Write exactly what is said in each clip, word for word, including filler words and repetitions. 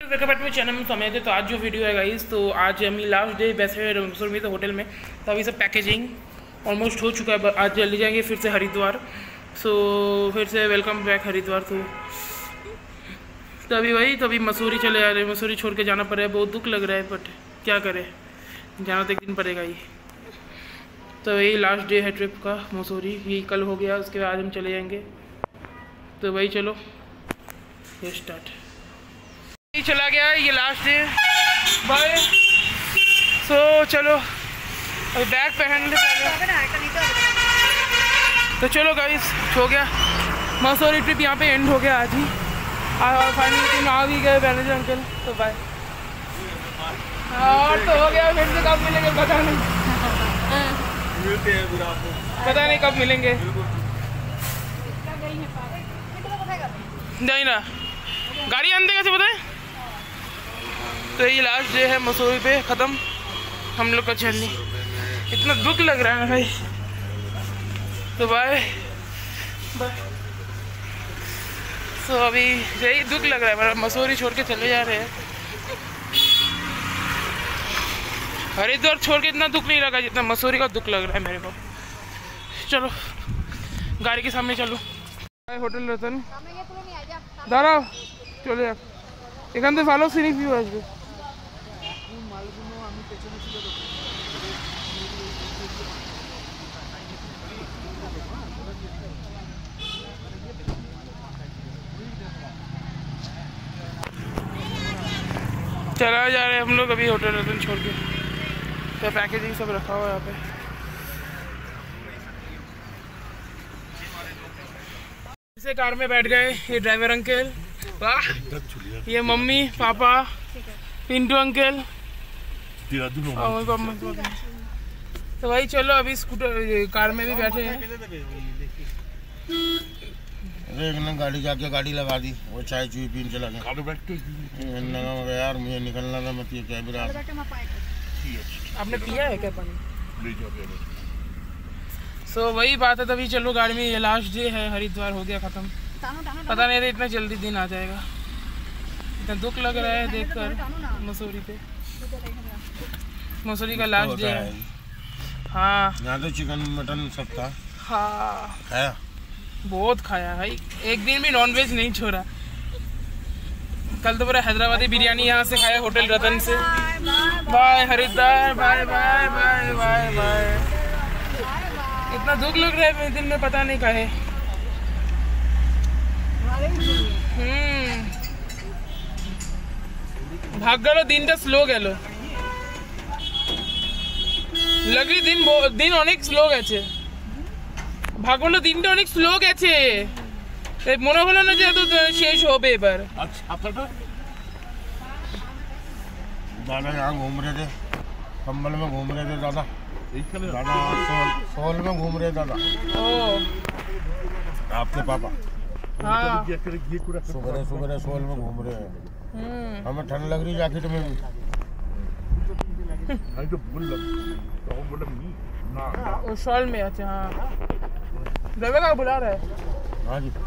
Welcome back to my channel में समय थे। तो आज जो वीडियो है गाइस, तो आज हम लास्ट डे वैसे रमसोर में तो होटल में, तो अभी सब पैकेजिंग ऑलमोस्ट हो चुका है। आज जल्दी जाएंगे फिर से हरिद्वार। सो so, फिर से वेलकम बैक हरिद्वार। तो तभी वही तो अभी मसूरी चले जा रहे हैं। मसूरी छोड़ के जाना पड़ रहा है, बहुत दुख लग रहा है, बट क्या करें, जाना तो एक दिन पड़ेगा ही। तो यही लास्ट डे है ट्रिप का मसूरी। ये कल हो गया, उसके बाद हम चले जाएंगे। तो वही चलो ये स्टार्ट ये चला गया, ये लास्ट डे बाय। सो चलो अभी बैग पहन ले तो चलो गाइस, हो गया मसूरी ट्रिप यहाँ पे एंड हो गया आज ही। और फाइनली टीम आ भी गए मैनेजर अंकल, तो बाय। और तो हो गया, फिर से कब मिलेंगे पता नहीं, मिलते हैं फिर आपको, पता नहीं कब मिलेंगे। नहीं ना गाड़ी आने कैसे पता है। तो ये लास्ट डे है मसूरी पे ख़त्म हम लोग का जर्नी। इतना दुख लग रहा है ना भाई। तो बाय बाय। सो अभी यही दुख लग रहा है, मसूरी छोड़ के चले जा रहे हैं। हरिद्वार छोड़ के इतना दुख नहीं लगा जितना मसूरी का दुख लग रहा है मेरे को। चलो गाड़ी के सामने चलो। होटल रतन दाঁড়াও চলে যাক, এখান থেকে ভালো সিনিক ভিউ আসবে। चला जा रहे हैं हम लोग अभी होटल रतन छोड़ के। तो पैकेजिंग सब रखा हुआ है यहाँ पे। इसे कार में बैठ गए ये ड्राइवर अंकल, वाह, ये मम्मी पापा, पिंटू अंकल और पापा। तो भाई चलो अभी स्कूटर कार में भी बैठे हैं। अरे गाड़ी जाके गाड़ी लगा दी, वो चाय चुई पीने चला गया। यार मुझे निकलना था, मैं क्या भी रहा। आपने पिया है क्या पानी? सो so, वही बात है। तभी चलो गाड़ी में, ये लास्ट डे है, हरिद्वार हो गया ख़त्म। पता नहीं था इतना जल्दी दिन आ जाएगा। इतना दुख लग रहा है देखकर मसूरी पे। मसूरी का लास्ट डे है। हाँ यहाँ तो चिकन मटन सब था। हाँ खाया, बहुत खाया भाई, एक दिन भी नॉनवेज नहीं छोड़ा। कल तो पूरा हैदराबादी बिरयानी यहाँ से खाया होटल रतन से। Bye Haridwar, bye bye bye bye bye. इतना दुख लग रहा है मेरे दिन में, पता नहीं काहे। हम्म भाग गलो, दिनটা স্লো গেল। লাগলি দিন দিন অনেক স্লো গেছে। ভাগলো দিনটা অনেক স্লো গেছে, মনে হলো না যে এত শেষ হবে এবার। दादा यहाँ घूम रहे थे, कंबल में घूम रहे थे दादा। दादा सोल में घूम रहे दादा। ओ आपके पापा हाँ सुबह सुबह सोल में घूम रहे हैं। हमें ठंड लग रही जैकेट में भी। वो शॉल में। अच्छा हाँ, ड्राइवर का बुला रहा है। हाँ जी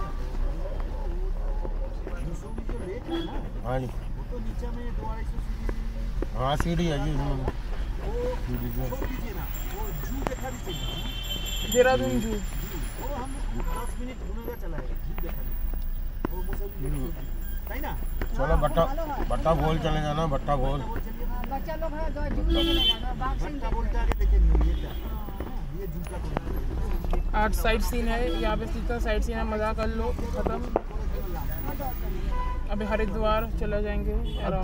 हाँ जी हाँ सीढ़ी है जी, देहरादून जू। चलो बट्टा बट्टा बोल चले जाना, बट्टा बोल। आज साइड सीन है यहाँ पे, सीधा साइड सीन है, मजा कर लो, खत्म। अभी हरिद्वार चला जाएंगे।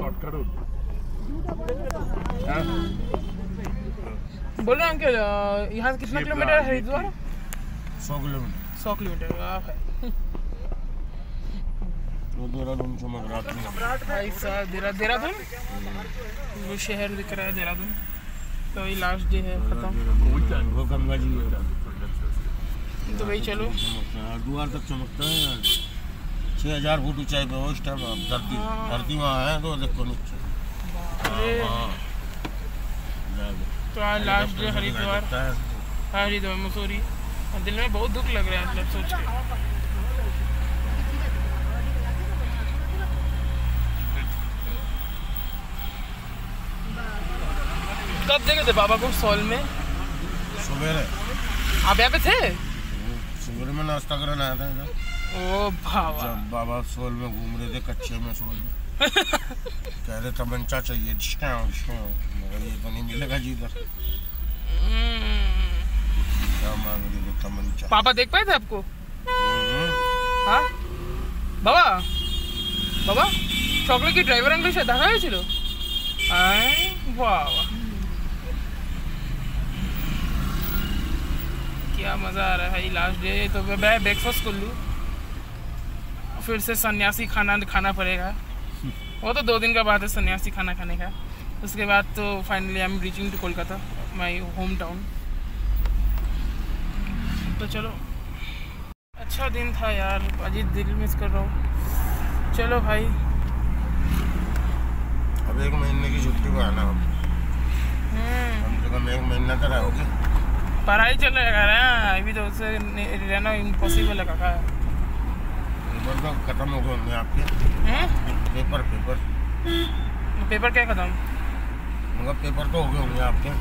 बोलो अंकल, यहाँ से कितना किलोमीटर है हरिद्वार? सौ किलोमीटर सौ किलोमीटर आप है। देहरादून चमक रहा देरा देहरादून वो शहर दिख रहा है देहरादून। तो ये लास्ट डे है, खत्म। वो गंगा जी तो भाई चलो हरिद्वार तक चमकता है। छः हजार फुट ऊंचाई पे उस टाइम धरती धरती वहाँ है, तो देखो नीचे। तो आज लास्ट डे हरिद्वार, हरिद्वार मसूरी। दिल में बहुत दुख लग रहा है मतलब सोच के। कब देखे थे बाबा को सॉल में? सवेरे। आप यहाँ पे थे? सवेरे में नाश्ता करने आया था इधर। ओ बाबा। जब बाबा सोल में घूम रहे थे कच्चे में सोल में कह रहे तमंचा चाहिए, मगर ये तो नहीं मिलेगा जी इधर। क्या मांग रहे थे? तमंचा। पापा देख पाए थे आपको? हाँ बाबा बाबा चॉकलेट की ड्राइवर अंकल से দেখা হয়েছিল? वाह वाह क्या मज़ा आ रहा है। लास्ट डे तो मैं ब्रेकफास्ट कर लूँ, फिर से सन्यासी खाना खाना पड़ेगा। वो तो दो दिन का बाद है सन्यासी खाना खाने का। उसके बाद तो finally I am reaching to Kolkata, my home town. तो चलो अच्छा दिन था यार, अजीत दिल मिस कर रहा हूँ। चलो भाई अब एक महीने की छुट्टी में आना। कम से कम एक महीना तो रहोगे। पढ़ाई चल रहा है अभी तो, उससे रहना इम्पॉसिबल है काका। पेपर तो खत्म हो गए होंगे आपके? पेपर पेपर पेपर क्या खत्म? मगर पेपर तो हो गए होंगे आपके।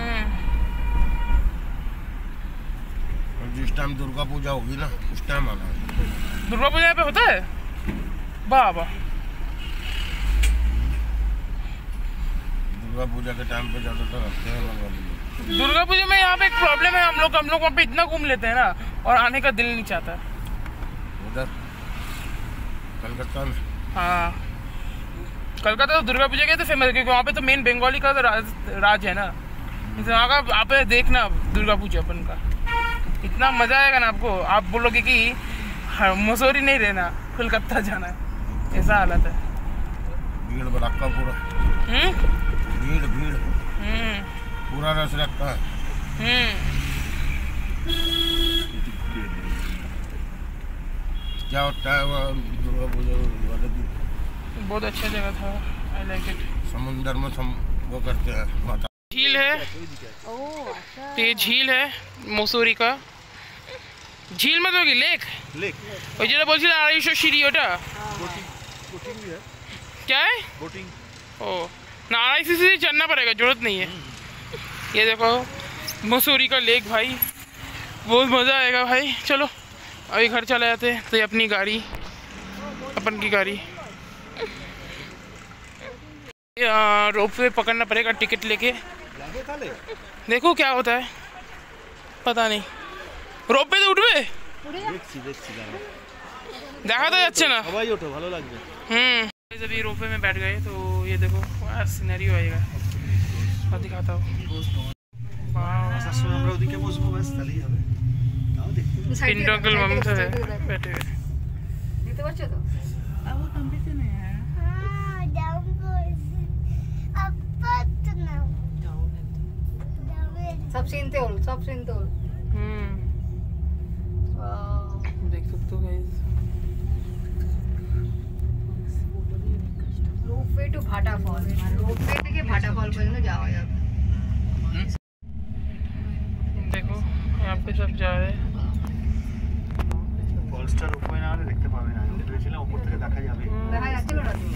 जिस टाइम दुर्गा पूजा होगी ना उस टाइम आना। दुर्गा पूजा यहाँ पे होता है? बाबा दुर्गा पूजा के टाइम पे ज़्यादातर रखते हैं लोग। दुर्गा पूजा में यहाँ पे एक प्रॉब्लम है, हम लोग हम लोग वहाँ पे इतना घूम लेते हैं ना और आने का दिल नहीं चाहता। उधर कलकत्ता में? हाँ कलकत्ता तो दुर्गा पूजा के तो फेमस है, क्योंकि वहाँ पे तो मेन बंगाली का तो राज, राज है ना। वहाँ का आप देखना दुर्गा पूजा अपन का इतना मज़ा आएगा ना आपको। आप बोलोगे कि मसूरी नहीं रहना, कोलकाता जाना है, ऐसा हालत है। भीड़ भड़का पूरा। भीड़ भीड़ पूरा रस रखता है। क्या होता है वो दुर्गा पूजा वाले दिन? बहुत अच्छा जगह था, आई लाइक इट। समुंदर में हम वो करते हैं माता। झील है, ये झील है मसूरी का। झील में तो लेक लेक ওই যেটা বলছিলাম আড়াইশো সিঁড়ি ওটা क्या है? बोटिंग। ओ ना अढ़ाई सीढ़ी चढ़ना पड़ेगा, जरूरत नहीं है। ये देखो मसूरी का लेक भाई, बहुत मज़ा आएगा भाई। चलो अभी घर चले जाते हैं। तो ये अपनी गाड़ी, अपन की गाड़ी रोप वे पकड़ना पड़ेगा टिकट लेके। देखो क्या होता है पता नहीं। रोप पे तो उठবে দেখা তো যাচ্ছে না। সবাই ওঠো ভালো লাগবে। হুম जब ये रोपवे में बैठ गए तो ये देखो सिनेरियो आएगा, और दिखाता हूँ। पिंडोकल मम्मी सब है बैठे हुए। सब सीनते हो सब सीनते हो। हम्म देख सकते हो guys. Ropeway to Bhata fall, ropeway থেকে ভাটা ফল পর্যন্ত যাওয়া যাবে। देखो यहाँ पे सब जा रहे हैं। ফলসটা রোপওয়ে না হলে দেখতে পাবে না, ভেবেছিলাম উপর থেকে দেখা যাবে। দেখা যাচ্ছিল না তুমি?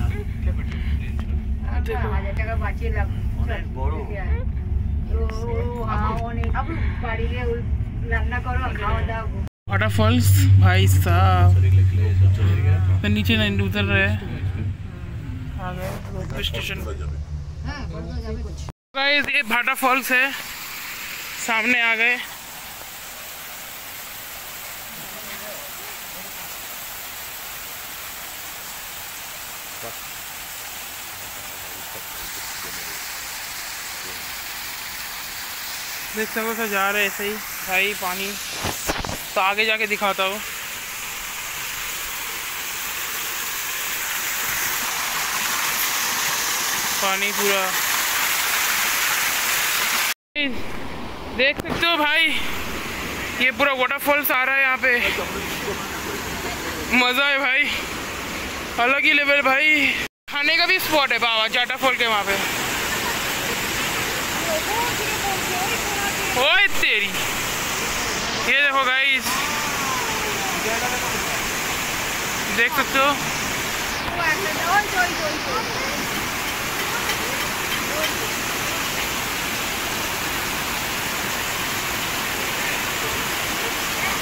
देखो হাজার টাকা বাঁচিয়ে রাখ, অনেক বড়। ও হ্যাঁ অনেক। अब বাড়িতে রান্না করো খাওয়া দাওয়া। वाटरफॉल्स भाई साहब, तो नीचे नहीं उतर रहे हैं, आ गए रेलवे स्टेशन। गाइस ये भाटा फॉल्स है, सामने आ गए। देख सकते हो जा रहे ऐसे ही भाई पानी। तो आगे जाके दिखाता हूँ। पानी पूरा देख सकते हो भाई, ये पूरा वाटरफॉल्स आ रहा है यहाँ पे। मज़ा है भाई, अलग ही लेवल भाई। खाने का भी स्पॉट है बाबा वाटरफॉल के वहाँ पे। ओए तेरी, ये देखो गाइस, देख सकते हो।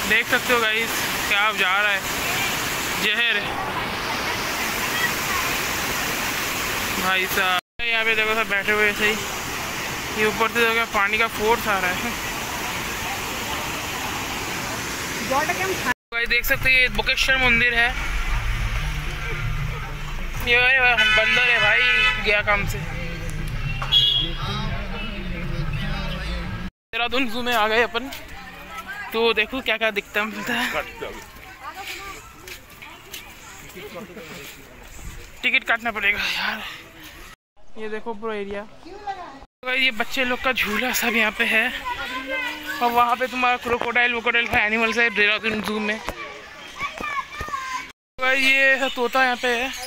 देख सकते हो गाइस क्या जा रहा है जहर भाई साहब। यहाँ पे देखो सब बैठे हुए ऐसे ही, ये ऊपर से देखो पानी का फोर्स आ रहा है। भाई देख सकते हो ये बोकेश्वर मंदिर है, ये बंदर है भाई गया काम से। देहरादून जू में आ गए अपन, तो देखो क्या क्या दिखता है। टिकट काटना पड़ेगा यार। ये देखो प्रो एरिया, तो ये बच्चे लोग का झूला सब यहाँ पे है, और वहाँ पे तुम्हारा क्रोकोडाइल वोकोडाइल का एनिमल्स है देहरादून जू में। भाई ये सब तोता यहाँ पे है,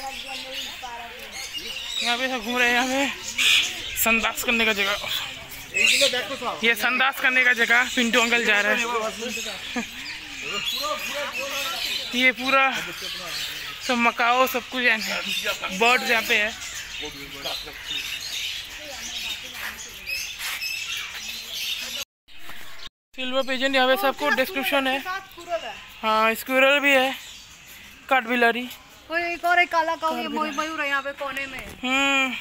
यहाँ पे सब घूम रहे हैं। यहाँ पे संदास करने का जगह, ये संदास करने का जगह पिंटू अंकल जा रहा है। ये पूरा सब मकाओ सब कुछ बर्ड्स यहाँ पे है। सिल्वर पिजन यहाँ पे सबको डिस्क्रिप्शन है। हाँ स्क्विरल भी है, काठबिलारी, एक और एक काला काऊ, ये मयूर है यहाँ पे कोने में। हम्म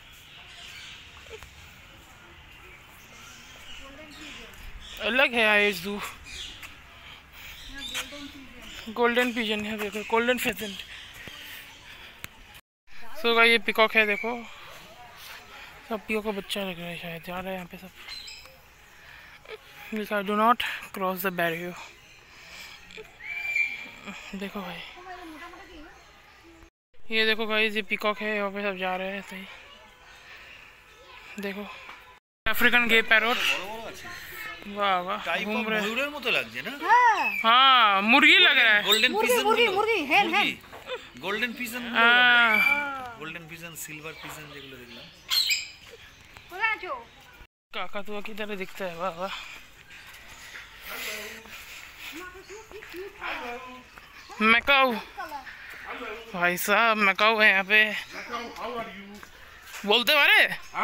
अलग है ये जू। गोल्डन पिजन है देखो, गोल्डन फेजेंट। सो गाइस ये पिकॉक है देखो, सब पिकॉक का बच्चा लग रहा है शायद, जा रहा है यहाँ पे सब। लिखा do not cross the barrier. देखो भाई ये देखो गाइस ये पिकॉक है, यहाँ पे सब जा रहे हैं सही। देखो अफ्रीकन गे पैरोट, वाह वाह घूम रहे हैं। মতো লাগছে না? हाँ मुर्गी लग रहा है। গোল্ডেন मुर्गी मुर्गी मुर्गी हेन हेन গোল্ডেন পিজন, हाँ গোল্ডেন পিজন, সিলভার পিজন যেগুলো দেখলাম। काकातुआ की तरह दिखता है, वाह वाह। मैकाऊ भाई साहब, मैकाऊ है यहाँ पे, बोलते बारे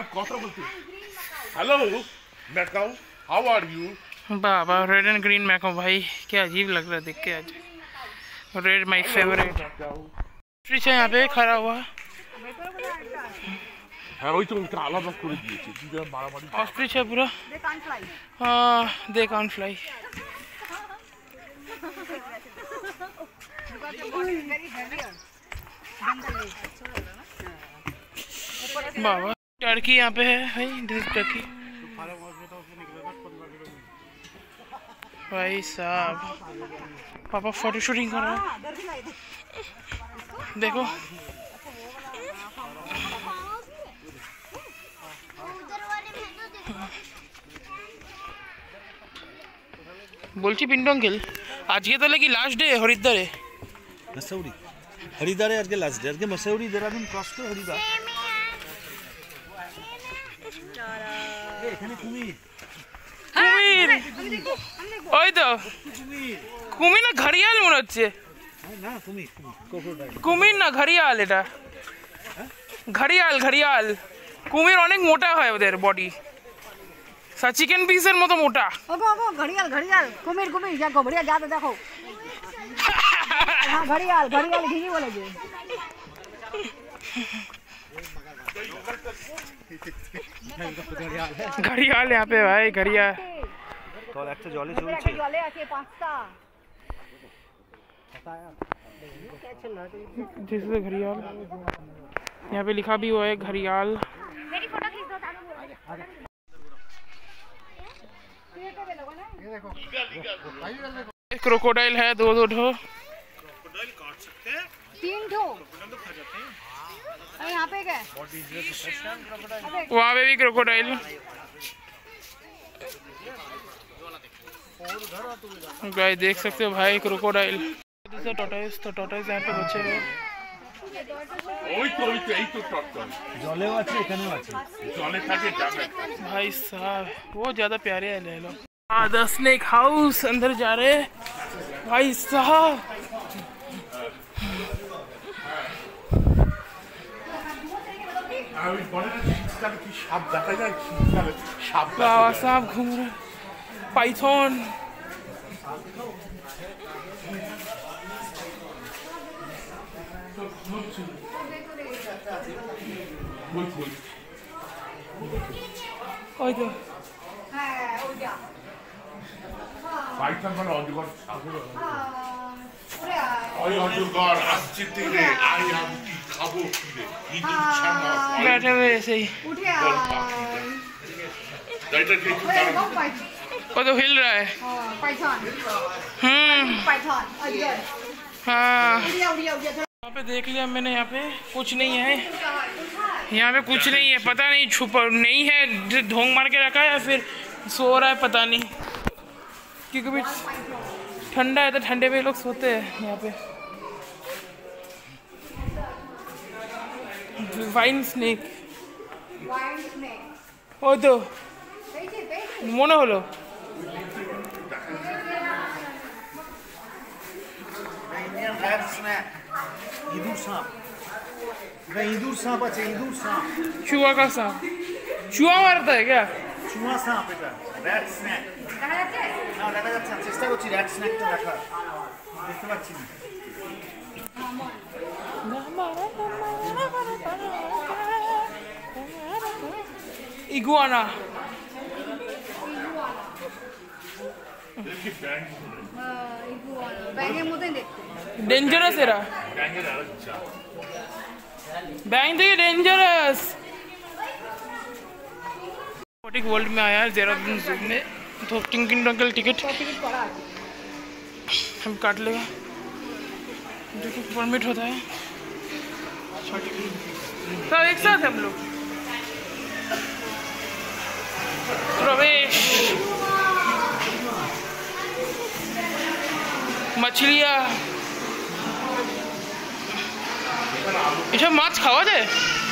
hello macaw, how are you? बाबा रेड एंड ग्रीन मैकाऊ भाई, क्या अजीब लग रहा है देख के। आज रेड माय फेवरेट। ऑस्ट्रिच है यहाँ पे खड़ा हुआ, হ্যাঁ ওই তো ওটা আলাদা করে দিয়েছে, দুটো মারামারি। ऑस्ट्रिच है पूरा, दे कान फ्लाई। हाँ दे कान फ्लाई। बाबा टर्की यहाँ पे है भाई, दिस टर्की भाई साहब। पापा फोटो शूटिंग कर रहे हैं देखो। বলছি পিন্টু আঙ্কেল, আজকে তাহলে কি লাস্ট ডে হরিদ্বারে? মসৌরি হরিদ্বারে আজকে লাস্ট ডে, আজকে মসৌরি দেরাদুন ক্রস করে হরিদ্বার। এখানে কুমির, কুমির ওই তো কুমির না ঘড়িয়াল মনে হচ্ছে। না কুমির, ক্রোকোডাইল কুমির না ঘড়িয়াল, এটা ঘড়িয়াল ঘড়িয়াল। কুমির অনেক মোটা হয় ওদের বডি, চিকেন পিসের মতো মোটা। ওগো ওগো ঘড়িয়াল ঘড়িয়াল, কুমির কুমির যা ঘড়িয়াল যাতে দেখো। হ্যাঁ ঘড়িয়াল ঘড়িয়াল ঠিকই বলেছে। ঘড়িয়াল यहाँ पे भाई, ঘড়িয়াল তো একটা জলে চলছে, জলে আছে পাঁচটা। दिस इज घड़ियाल, यहाँ पे लिखा भी हुआ है घड़ियाल। मेरी फोटो खींच दो ताकि क्रोकोडाइल है दो दो ठो, तीन ठो। अरे यहाँ पे क्या है? वहाँ पे भी क्रोकोडाइल। गाइस देख सकते हो भाई क्रोकोडाइल। टॉर्टोइस, तो टॉर्टोइस यहाँ पे बचे हुए। ওই তো ওই তো এই তো টক জলেও আছে এখানেও আছে, জলে থাকে যাবে। भाई साहब वो ज्यादा प्यारे है, ले लो। हाँ द स्नेक हाउस अंदर जा रहे हैं भाई साहब। बाबा साहब घूम रहे, पाइथन হয়তো হ্যাঁ ওইটা পাইথন মানে অজগর ওরে আয় ওই অজগর আসছে তীরে আই আমি কি খাবো কি রে ইঁদুর ছানা बैठे हुए ऐसे ही উঠে আয় এটা কি ওরে একদম পাইথন वो तो हिल रहा है হ্যাঁ পাইথন हम्म पाइथन अजगर हाँ उड़िया उड़िया उड़िया थोड़ा यहाँ पे देख लिया मैंने, यहाँ पे कुछ नहीं है, यहाँ पे कुछ नहीं है, पता नहीं छुपा नहीं है, ढोंग मार के रखा है या फिर सो रहा है पता नहीं, क्योंकि भी ठंडा है तो ठंडे में लोग सोते हैं यहाँ पे। वाइन स्नेक वाइन स्नेक ओ तो पेचे पेचे মনে হলো इंडियन रैट स्नैक इदूर सांप এটা ইঁদুর সাপ আছে ইঁদুর সাপ चूहा का सांप, चूहा मारता है क्या? চুয়া সাপ এটা র‍্যাট স্ন্যাক দেখা যাচ্ছে না দেখা যাচ্ছে না চেষ্টা করছি র‍্যাট স্ন্যাকটা দেখা দেখতে পাচ্ছি না इगुआना ব্যাগের মধ্যে দেখতে डेंजरस है रहा बैंक देखिए डेंजरस। एक्वाटिक वर्ल्ड में आया है देहरादून जू में, तो टिंकिन टंकल टिकट टिकट करा আছে हम काट लेगा जो कि परमिट होता है सब एक साथ हम लोग प्रवेश। मछलियाँ এসব মাছ খাওয়া যায়?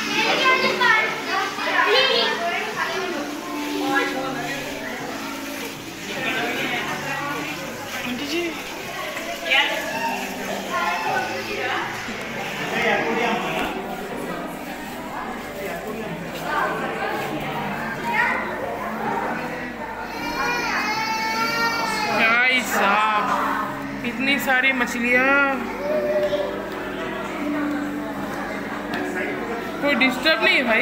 भाई साहब इतनी सारी मछलियाँ, कोई डिस्टर्ब नहीं है भाई।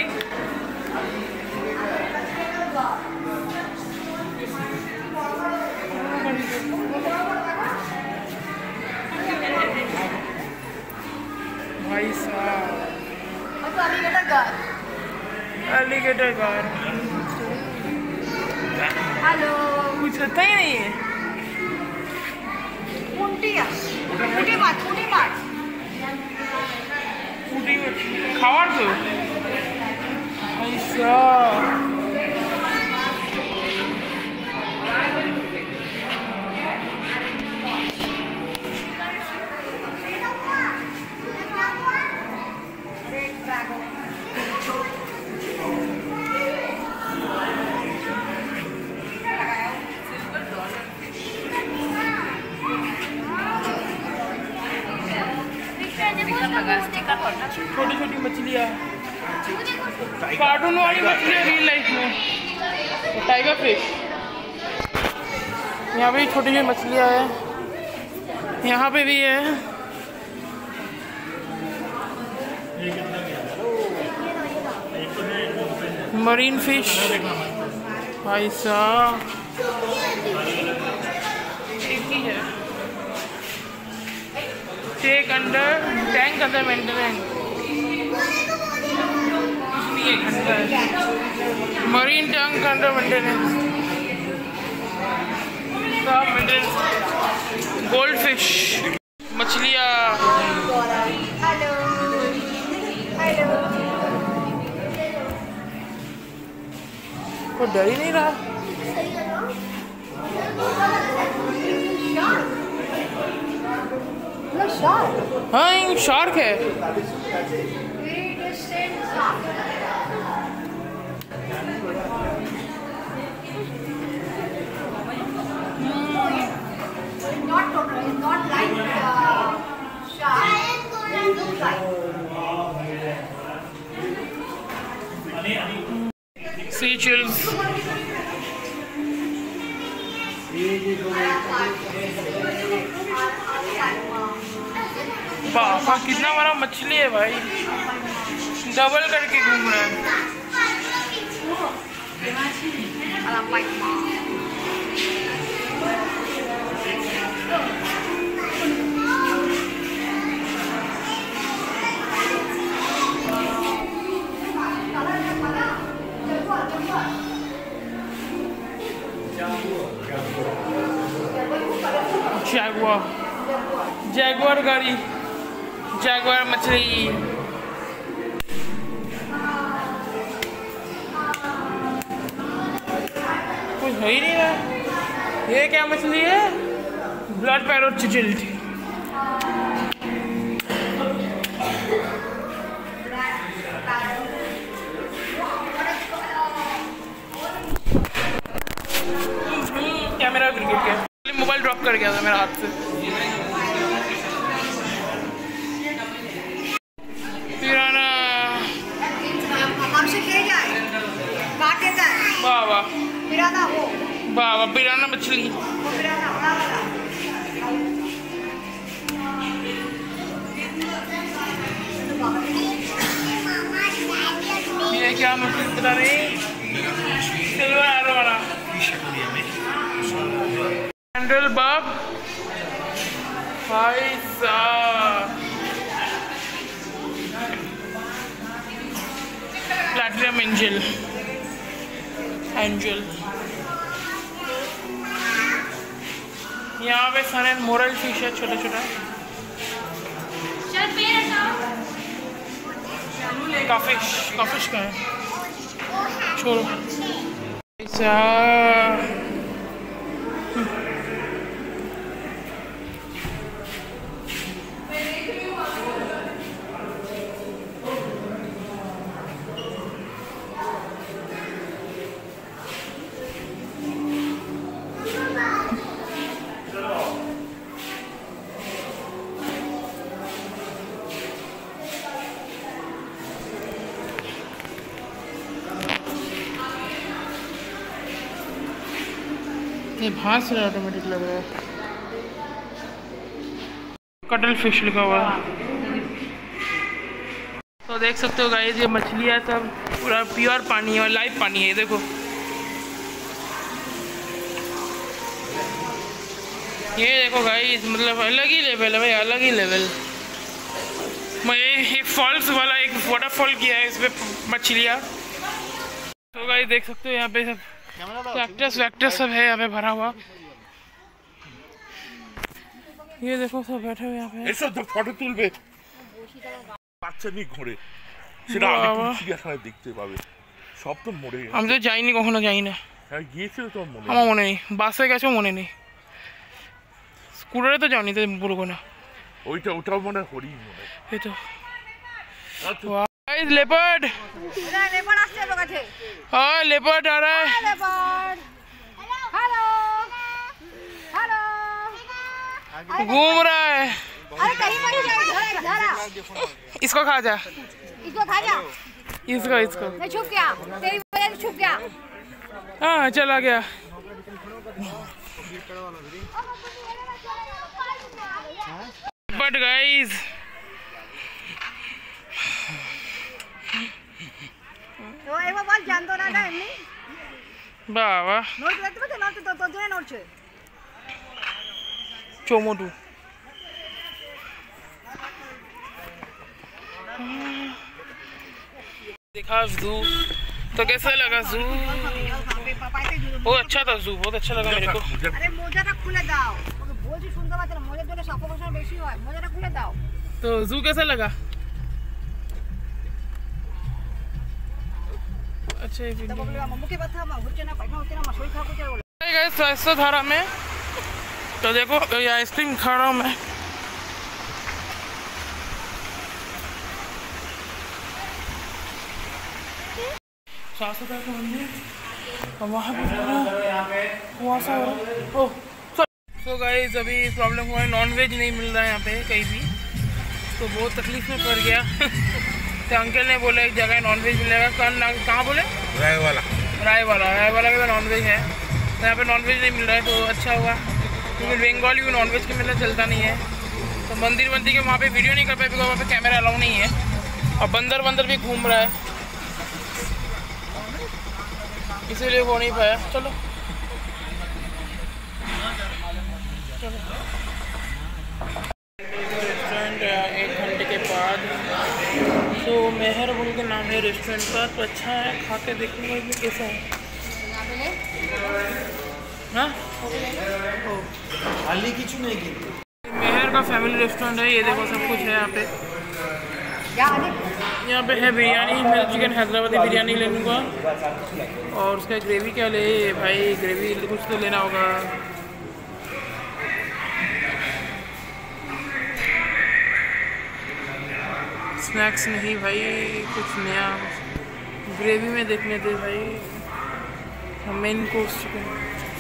भाई साहब और तो एलिगेटर गार एलिगेटर गार हेलो कुछ होता ही नहीं है। পুঁটিয়া পুঁটি মাছ পুঁটি মাছ পুঁটি খাওয়ার তো ভাই সাহব छोटी छोटी मछलियाँ, कार्टून वाली मछलियाँ रियल लाइफ में, टाइगर फिश। यहाँ पे छोटी छोटी मछलियाँ हैं, यहाँ पे भी है। मरीन फिश भाई साहब एक ही है। टेक under tank under maintenance marine tank under maintenance सब मेंटेनेंस। गोल्ड फिश मछलियाँ हेलो हेलो वो डर ही नहीं रहा। शार्क हाँ ये शार्क है। Not totally, not like uh, shark. Looks like. Seashells बाबा कितना बड़ा मछली है भाई, डबल करके घूम रहा है। जैगुआर, जैगुआर गाड़ी, जैगुआर मछली। कुछ हो ही नहीं रहा। ये क्या मछली है? Blood parrot चिचिल्ड। कैमरा गिर गया, मोबाइल ड्रॉप कर गया था मेरा हाथ से। पिराना बाबा, बाबा पिराना मछली। ये क्या मछली बता रही? सिल्वर एरो वाला हैंडल बाब भाई साहब। Platinum angel, angel. यहाँ पे सारे मोरल फिश है, छोटा छोटा। काफिश, काफिश का है, छोड़ो ऐसा। ये भांस रहा ऑटोमेटिक लग रहा है। कटल फिश लिखा हुआ है। तो देख सकते हो गाइस, ये मछली है सब पूरा प्योर पानी है और लाइव पानी है। देखो ये देखो गाइस, मतलब अलग ही लेवल है भाई, अलग ही लेवल। मैं ये फॉल्स वाला एक वाटरफॉल किया है, इसमें मछलियाँ। तो गाइस देख सकते हो यहाँ पे सब कैक्टस वैक्टस सब है यहाँ पे भरा हुआ। ये देखो सब बैठे हुए यहाँ पे। এসব তো ফটো তুলবে, বাচ্চা নিয়ে ঘোরে, সেটা আগে চিড়িয়াখানায় দেখতে পাবে। সব তো মরে গেছে। আমি তো যাইনি, কখনো যাই না। হ্যাঁ গিয়েছিল তো, মনে আমার মনে নেই, বাসে গেছো মনে নেই, স্কুটারে তো যাওনি তো বলবো না। ওইটা ওটাও মনে হয় হরিণ মনে হয়। এই তো गाइस लेपर्ड, लेपर्ड আসছে আমার কাছে। हाँ लेपर्ड आ रहा है। लेपर्ड हेलो हेलो घूम रहा है। अरे कहीं मत जाओ, इधर आ। इसको खा जा, इसको खा जा, इसको इसको। मैं छुप गया, तेरी वजह से छुप गया। हाँ चला गया। बट गाइस तो एक बार जान दो ना ना एमनी बाबा नोट देखते हो, नोट तो तो जो नोट छे चोमोटू। देखा जू तो कैसा लगा जू? बहुत अच्छा था जू, बहुत अच्छा लगा मेरे को। अरे मोजाটা খুলে দাও, ওকে বলছি শুনতে পাচ্ছ না, মোজার জন্য সাফোকেশন বেশি হয়, মোজাটা খুলে দাও। तो जू कैसा लगा? अच्छा ये তো বলে আমার মুখে ব্যথা, আমার হচ্ছে না, পায়খানা হচ্ছে না, আমার শরীর খারাপ হচ্ছে বলে। गाइस स्वास्थ्य धारा में तो देखो ये आइसक्रीम खा रहा हूँ मैं। स्वास्थ्य धारा का मंदिर और वहाँ पे वहाँ सा ओह सो गाइस अभी प्रॉब्लम हुआ है, नॉन वेज नहीं मिल रहा है यहाँ पे कहीं भी, तो बहुत तकलीफ में पड़ गया। तो अंकल ने बोला एक जगह नॉन वेज मिलेगा, कहाँ बोले? राय वाला, राय वाला, राय वाला का नॉन वेज है, तो यहाँ पे नॉन वेज नहीं मिल रहा है। तो अच्छा हुआ क्योंकि बंगाली को नॉन वेज के मतलब चलता नहीं है, तो मंदिर मंदिर के वहाँ पे वीडियो नहीं कर पाए क्योंकि वहाँ पे कैमरा अलाउ नहीं है, और बंदर बंदर भी घूम रहा है इसीलिए हो नहीं पाया। चलो चलो रेस्टोरेंट एक घंटे के बाद, तो मेहर बोल के नाम है रेस्टोरेंट का, तो अच्छा है, खा के देखने में भी कैसा है। हाँ खाली किचू नहीं की मेहर का फैमिली रेस्टोरेंट है, ये देखो सब कुछ है यहाँ पे। यहाँ पे है बिरयानी, मैं चिकन हैदराबादी बिरयानी ले लूँगा, और उसका ग्रेवी क्या ले भाई, ग्रेवी कुछ तो लेना होगा। स्नैक्स नहीं भाई, कुछ नया ग्रेवी में देखने दे भाई, मेन कोर्स चिकन।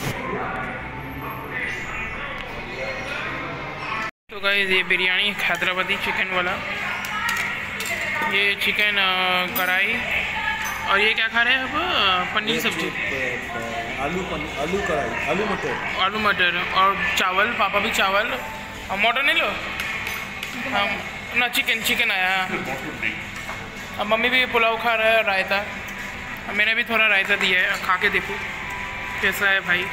तो गाइस ये बिरयानी हैदराबादी चिकन वाला, ये चिकन कढ़ाई, और ये क्या खा रहे हैं अब, पनीर सब्जी, आलू पनीर, आलू कढ़ाई, आलू मटर, आलू मटर और चावल, पापा भी चावल, और मटर नहीं लो, हाँ ना चिकन चिकन आया। अब मम्मी भी पुलाव खा रहा है, रायता, अब मैंने भी थोड़ा रायता दिया है, खा के देखो कैसा है भाई।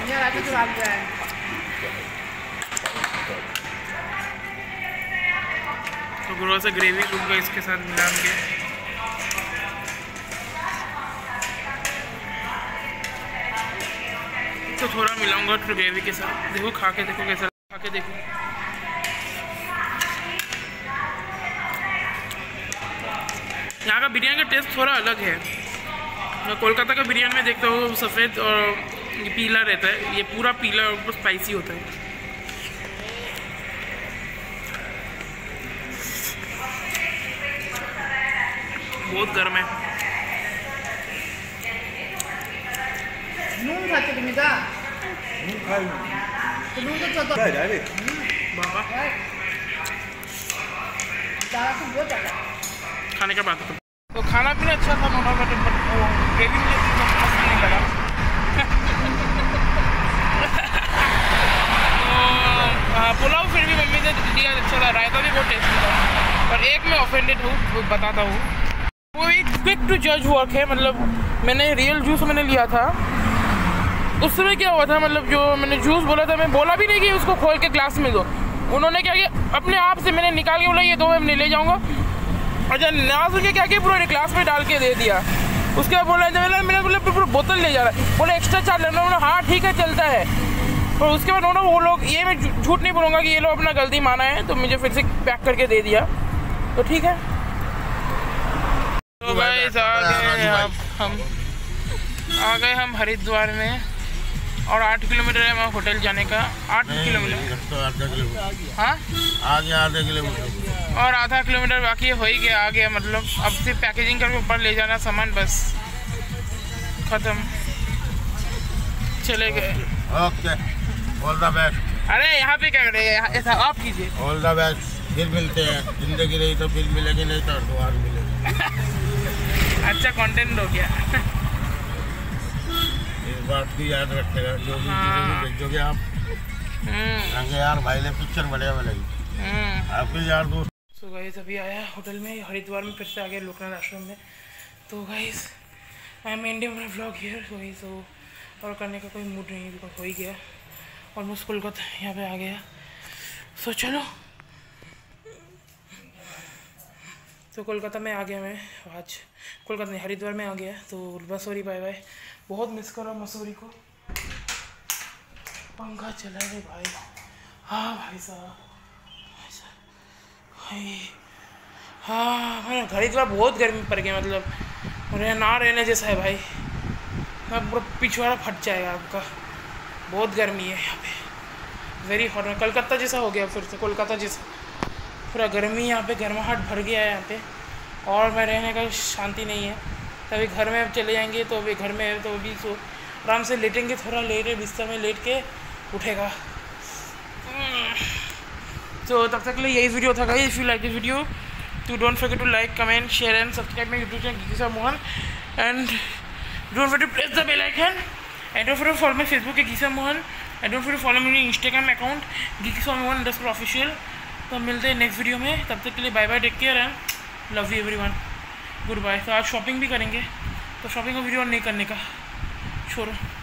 तो गुरु से ग्रेवी लूँगा इसके साथ मिलान के। तो थोड़ा मिलाऊंगा तो ग्रेवी के साथ, देखो खा के देखो कैसा, खा के देखो। यहाँ का बिरयानी का टेस्ट थोड़ा अलग है, मैं कोलकाता का बिरयानी में देखता हूँ सफ़ेद और ये पीला रहता है, ये पूरा पीला और स्पाइसी होता है। बहुत गर्म है। नून खाते तुम्ही का? नून खाई तो नून तो चलता काय डायरेक्ट बाबा दाल से बहुत ज्यादा खाने का बात है। तो खाना पीना अच्छा था मोटा मोटा, बट वो ग्रेवी मुझे पसंद नहीं लगा। तो पुलाव फिर भी मम्मी ने दिया अच्छा था, रायता भी बहुत टेस्टी था, पर एक मैं ऑफेंडेड हूँ, बताता हूँ। वो एक क्विक टू जज वर्क है, मतलब मैंने रियल जूस मैंने लिया था, उस समय क्या हुआ था, मतलब जो मैंने जूस बोला था, मैं बोला भी नहीं कि उसको खोल के ग्लास में दो, उन्होंने क्या किया अपने आप से, मैंने निकाल के बोला ये दो मैं ले जाऊँगा, और जब ना सुन क्या किया पूरा ग्लास में डाल के दे दिया। उसके बाद बोला मैंने मैंने बोला पूरा बोतल ले जा रहा है, बोले एक्स्ट्रा चार्ज लेना, बोला हाँ ठीक है चलता है। और उसके बाद उन्होंने वो लोग, ये मैं झूठ नहीं बोलूँगा कि ये लोग अपना गलती माना है, तो मुझे फिर से पैक करके दे दिया, तो ठीक है। तो गाइस आ गए अब हम आ गए हम हरिद्वार में, और आठ किलोमीटर है वहाँ होटल जाने का, आठ किलोमीटर हाँ आगे आधे किलोमीटर और आधा किलोमीटर बाकी हो ही गया, आ गया, मतलब अब सिर्फ पैकेजिंग करके ऊपर ले जाना सामान, बस खत्म, चले गए। Okay all the best. अरे यहाँ पे क्या करेंगे, ऐसा आप कीजिए। ऑल द बेस्ट, फिर मिलते हैं, जिंदगी रही तो फिर मिलेंगे, नहीं तो दोबारा मिलेंगे। अच्छा कंटेंट हो गया। इस बात की याद रखेगा, जो भी हाँ। भेजोगे आप, रंगे यार भाई ले पिक्चर बढ़िया बनेगी आपके यार दोस्त। सो गाइस अभी आया होटल में हरिद्वार में, फिर से आ गया लोकनाथ आश्रम में। तो guys I am ending my vlog here. So guys so और करने का कोई मूड नहीं है, बिकॉज हो ही गया ऑलमोस्ट, कोलकाता यहाँ पे आ गया। सो चलो, तो कोलकाता में आ गया मैं आज, कोलकाता नहीं हरिद्वार में आ गया। तो मसूरी बाय बाय, बहुत मिस कर रहा हूँ मसूरी को। पंखा चला है भाई, हाँ भाई साहब, भाई हाँ मैं हरिद्वार बहुत गर्मी पड़ गई, मतलब रह ना रहने जैसा है भाई, मैं पूरा पिछवाड़ा फट जाएगा आपका, बहुत गर्मी है यहाँ पे, वेरी हॉट। कलकत्ता जैसा हो गया फिर से, कोलकाता जैसा पूरा गर्मी, यहाँ पे गर्माहट भर गया है यहाँ पे, और मैं रहने का शांति नहीं है। तभी घर में अब चले जाएंगे, तो अभी घर में है तो अभी सो आराम से लेटेंगे, थोड़ा लेट है बिस्तर में लेट के उठेगा। तो तब तक के लिए यही वीडियो था guys. If you like this video तो don't forget to like, comment, share and subscribe my YouTube channel geeky Mohan, and don't forget to press the bell icon, and don't forget to follow my Facebook geeky Mohan, and don't forget to follow my Instagram account geeky Mohan underscore official. तो मिलते हैं next video में, तब तक के लिए bye bye, take care and love you everyone, goodbye. तो आज शॉपिंग भी करेंगे, तो शॉपिंग का वीडियो नहीं करने का छोड़ो।